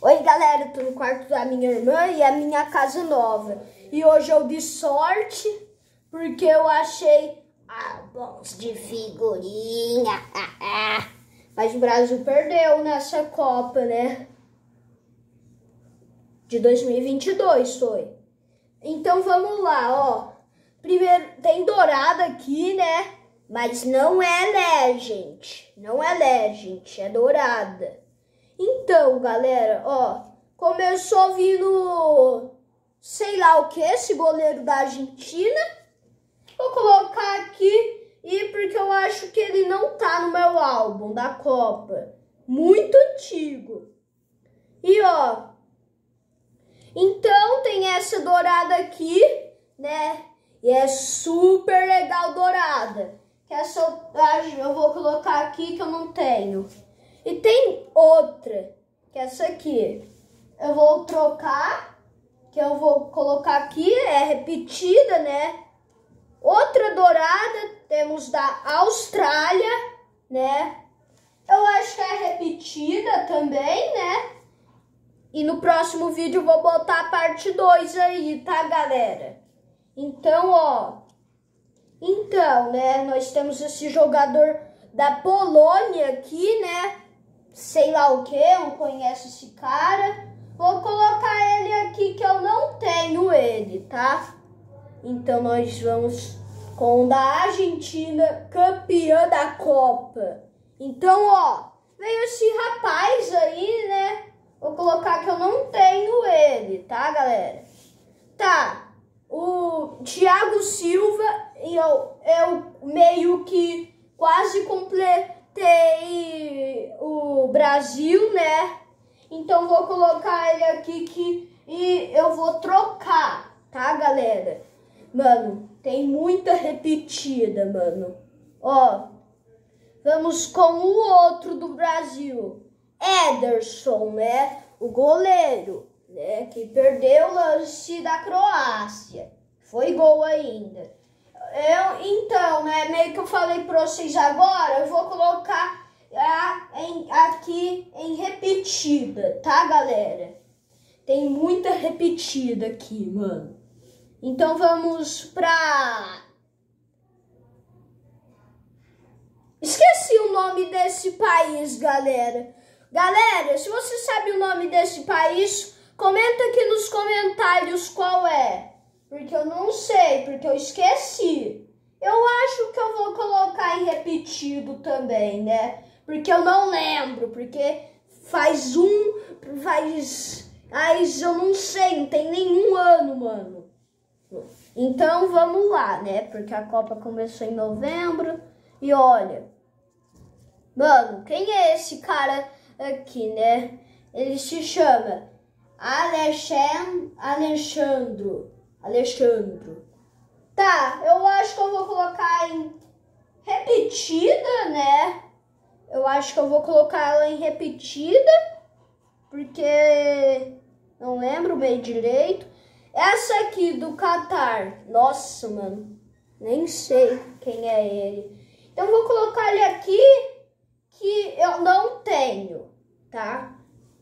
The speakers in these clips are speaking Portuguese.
Oi galera, eu tô no quarto da minha irmã e a minha casa nova. E hoje eu dei sorte porque eu achei álbuns de figurinha. Mas o Brasil perdeu nessa Copa, né? De 2022 foi. Então vamos lá, ó. Primeiro tem dourada aqui, né? Mas não é Legend. Não é Legend, é dourada. Então, galera, ó, começou vindo, sei lá o que, esse goleiro da Argentina. Vou colocar aqui, porque eu acho que ele não tá no meu álbum da Copa. Muito antigo. E, ó, então tem essa dourada aqui, né? E é super legal dourada. Que essa eu vou colocar aqui que eu não tenho. E tem outra, que é essa aqui. Eu vou trocar, que eu vou colocar aqui, é repetida, né? Outra dourada, temos da Austrália, né? Eu acho que é repetida também, né? E no próximo vídeo eu vou botar a parte 2 aí, tá, galera? Então, ó. Então, né, nós temos esse jogador da Polônia aqui, né? Sei lá o que, eu não conheço esse cara. Vou colocar ele aqui que eu não tenho ele, tá? Então nós vamos com o da Argentina, campeã da Copa. Então, ó, veio esse rapaz aí, né? Vou colocar que eu não tenho ele, tá, galera? Tá, o Thiago Silva, eu meio que quase completei o Brasil, né? Então vou colocar ele aqui e eu vou trocar, tá, galera? Mano, tem muita repetida, mano. Ó, vamos com o outro do Brasil. Ederson, né? O goleiro, né? Que perdeu o lance da Croácia. Foi gol ainda. Então, né, meio que eu falei pra vocês agora, eu vou colocar aqui em repetida, tá, galera? Tem muita repetida aqui, mano. Então vamos pra... Esqueci o nome desse país, galera. Galera, se você sabe o nome desse país, comenta aqui nos comentários qual é. Porque eu não sei, porque eu esqueci. Eu acho que eu vou colocar em repetido também, né? Porque eu não lembro, porque faz eu não sei, não tem nenhum ano, mano. Então vamos lá, né? Porque a Copa começou em novembro. E olha, mano, quem é esse cara aqui, né? Ele se chama Alexandro. Tá, eu acho que eu vou colocar em repetida, né? Eu acho que eu vou colocar ela em repetida, porque não lembro bem direito. Essa aqui do Catar, nossa, mano, nem sei quem é ele. Então eu vou colocar ele aqui, que eu não tenho, tá?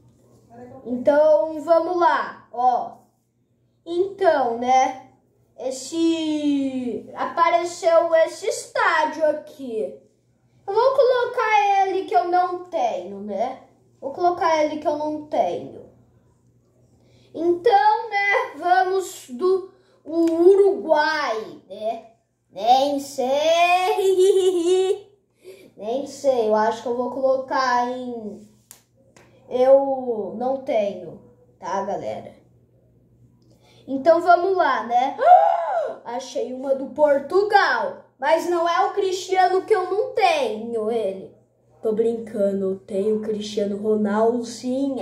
Então vamos lá, ó. Então, né, apareceu esse estádio aqui. Eu vou colocar ele que eu não tenho, né? Vou colocar ele que eu não tenho. Então, né, vamos do Uruguai, né? Nem sei. Nem sei, eu acho que eu vou colocar em... Eu não tenho, tá, galera? Então vamos lá, né? Achei uma do Portugal, mas não é o Cristiano que eu não tenho ele. Tô brincando, eu tenho o Cristiano Ronaldo, sim.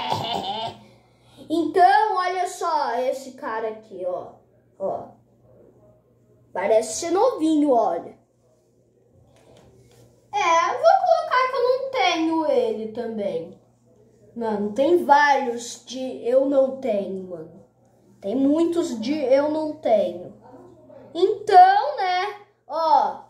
Então, olha só esse cara aqui, ó. Ó. Parece ser novinho, olha. Eu vou colocar que eu não tenho ele também. Mano, tem vários de eu não tenho, mano. Tem muitos de eu não tenho. Então, né, ó,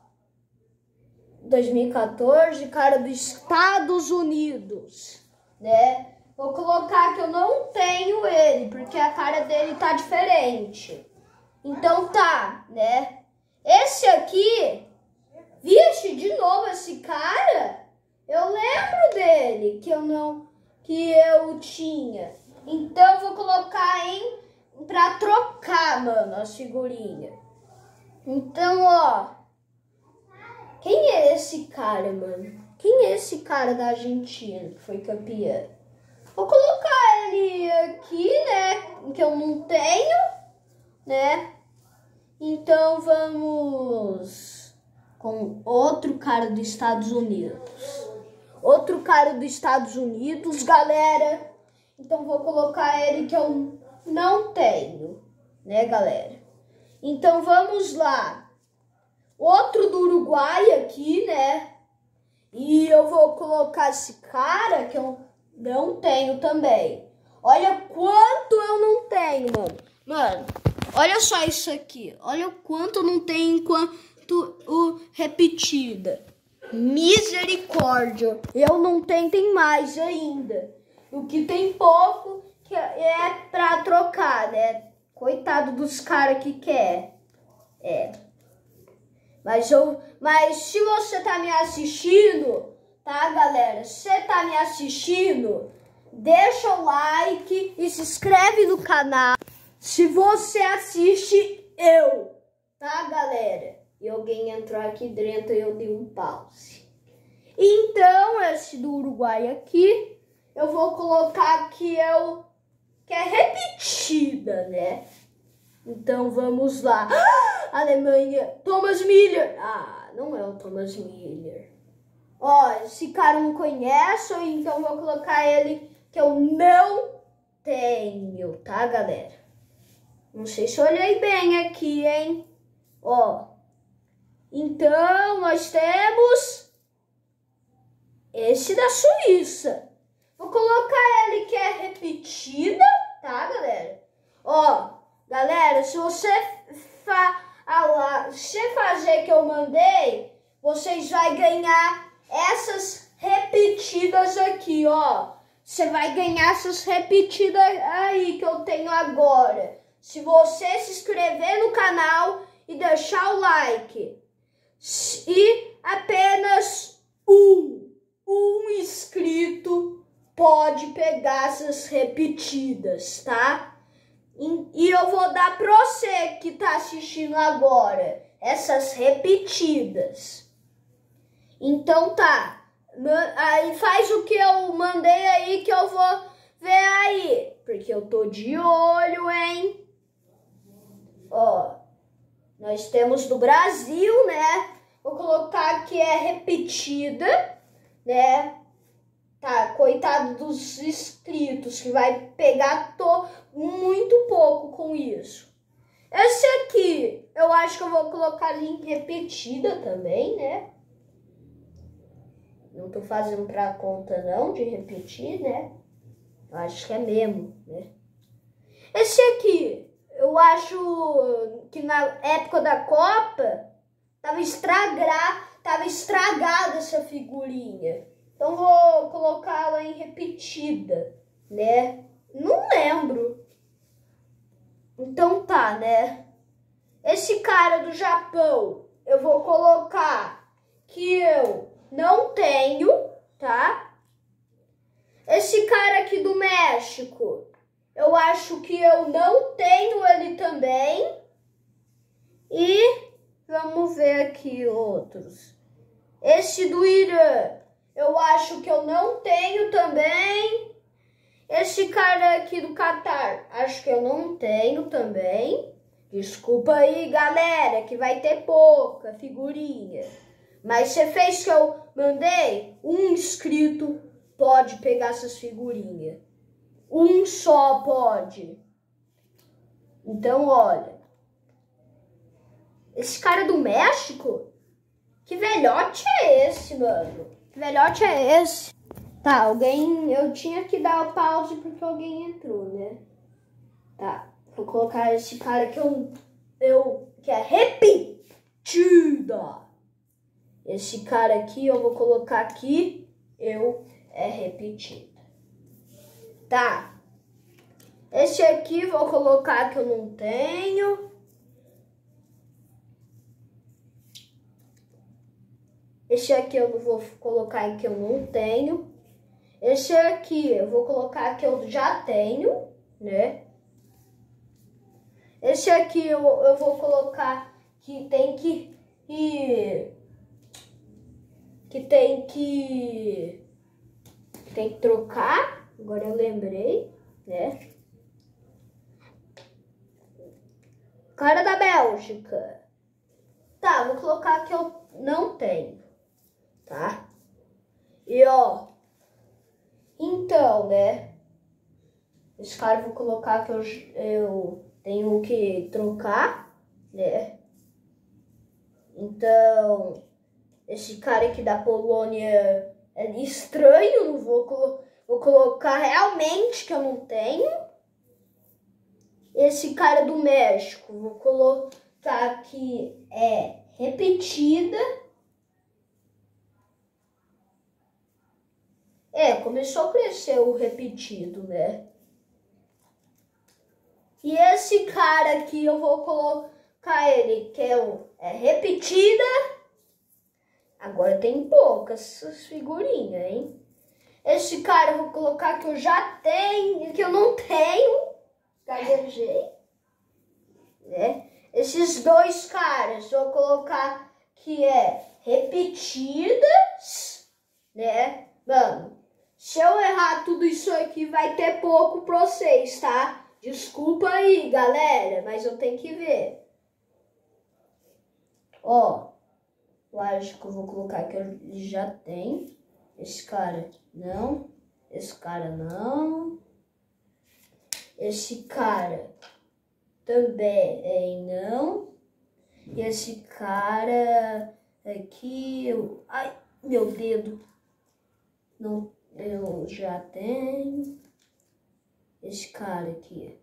2014, cara dos Estados Unidos, né? Vou colocar que eu não tenho ele, porque a cara dele tá diferente. Então tá, né? Esse aqui, vixe, de novo esse cara, eu lembro dele, que eu tinha. Então vou colocar pra trocar, mano, as figurinhas. Então, ó, quem é esse cara, mano? Quem é esse cara da Argentina que foi campeão? Vou colocar ele aqui, né? Que eu não tenho, né? Então vamos com outro cara dos Estados Unidos. Outro cara dos Estados Unidos, galera. Então vou colocar ele que eu não tenho, né, galera? Então vamos lá. Outro do Uruguai aqui, né? E eu vou colocar esse cara que eu não tenho também. Olha quanto eu não tenho, mano. Mano, olha só isso aqui. Olha o quanto eu não tenho enquanto repetida. Misericórdia. Eu não tenho, tem mais ainda. O que tem pouco que é pra trocar, né? Coitado dos caras que quer. Mas se você tá me assistindo, tá, galera? Se você tá me assistindo, deixa o like e se inscreve no canal. Se você assiste tá, galera? E alguém entrou aqui dentro e eu dei um pause. Então, esse do Uruguai aqui, eu vou colocar que é repetida, né? Então, vamos lá. Alemanha, Thomas Müller. Ah, não é o Thomas Müller. Ó, esse cara eu não conheço, então vou colocar ele que eu não tenho, tá, galera? Não sei se eu olhei bem aqui, hein? Ó, então nós temos esse da Suíça. Vou colocar ele que é repetida, tá, galera? Ó, galera, se você fazer que eu mandei, vocês vão ganhar essas repetidas aqui, ó. Você vai ganhar essas repetidas aí que eu tenho agora. Se você se inscrever no canal e deixar o like. E apenas um inscrito pode pegar essas repetidas, tá? E eu vou dar pra você que tá assistindo agora essas repetidas. Então tá. Aí faz o que eu mandei aí que eu vou ver aí. Porque eu tô de olho, hein? Ó, nós temos do Brasil, né? Vou colocar que é repetida, né? Tá, coitado dos inscritos que vai pegar muito pouco com isso. Esse aqui, eu acho que eu vou colocar em repetida também, né? Não tô fazendo pra conta não de repetir, né? Eu acho que é mesmo, né? Esse aqui, eu acho que na época da Copa tava estragada essa figurinha. Então vou colocá-la em repetida, né? Não lembro. Então tá, né? Esse cara do Japão, eu vou colocar que eu não tenho, tá? Esse cara aqui do México, eu acho que eu não tenho ele também. E vamos ver aqui outros. Esse do Irã, eu acho que eu não tenho também. Esse cara aqui do Catar, acho que eu não tenho também. Desculpa aí, galera, que vai ter pouca figurinha. Mas você fez que eu mandei? Um inscrito pode pegar essas figurinhas. Um só pode. Então, olha. Esse cara do México? Que velhote é esse, mano? Que velhote é esse? Tá, eu tinha que dar o pause porque alguém entrou, né? Tá, vou colocar esse cara que que é repetida. Esse cara aqui, eu vou colocar aqui, é repetida. Tá. Esse aqui vou colocar que eu não tenho. Esse aqui eu vou colocar em que eu não tenho. Esse aqui eu vou colocar que eu já tenho, né? Esse aqui eu vou colocar que tem que trocar. Agora eu lembrei, né? Cara da Bélgica. Tá, vou colocar que eu não tenho, tá? E ó, então, né? Esse cara eu vou colocar que eu tenho que trocar, né? Então, esse cara aqui da Polônia é estranho, não vou colocar realmente que eu não tenho. Esse cara do México, vou colocar que é repetida. Começou a crescer o repetido, né? E esse cara aqui eu vou colocar ele que é repetida. Agora tem poucas figurinhas, hein? Esse cara eu vou colocar que eu já tenho, que eu não tenho. Gaguejei, né? Esses dois caras eu vou colocar que é repetidas, né? Mano, se eu errar tudo isso aqui vai ter pouco pra vocês, tá? Desculpa aí, galera, mas eu tenho que ver. Ó, lógico que eu vou colocar que eu já tenho. Esse cara não. Esse cara não. Esse cara também não. E esse cara aqui, ai, meu dedo. Não, eu já tenho. Esse cara aqui,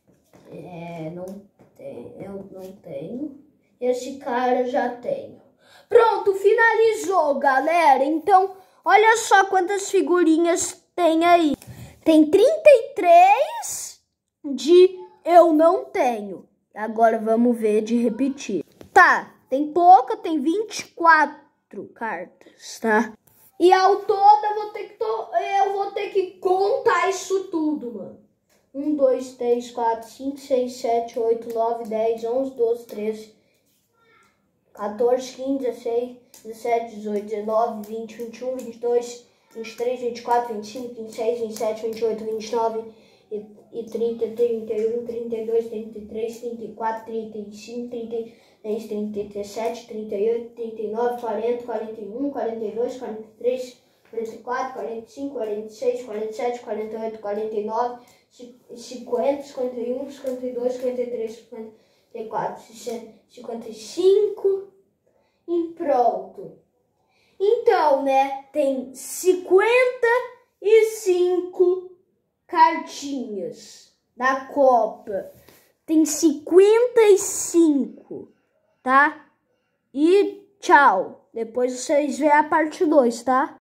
eu não tenho. Esse cara eu já tenho. Pronto, finalizou, galera. Então, olha só quantas figurinhas tem aí. Tem 33 de eu não tenho. Agora vamos ver de repetir. Tá, tem pouca, tem 24 cartas, tá? E ao todo eu vou ter que contar isso tudo, mano. 1, 2, 3, 4, 5, 6, 7, 8, 9, 10, 11, 12, 13, 14, 15, 16, 17, 18, 19, 20, 21, 22, 23, 24, 25, 26, 27, 28, 29 e 30, 31, 32, 33, 34, 35, 36, 37, 38, 39, 40, 41, 42, 43, 44, 45, 46, 47, 48, 49, 50, 51, 52, 53, 54, 55 e pronto. Então, né, tem 55 cartinhas da Copa. Tem 55, tá? E tchau. Depois vocês veem a parte 2, tá?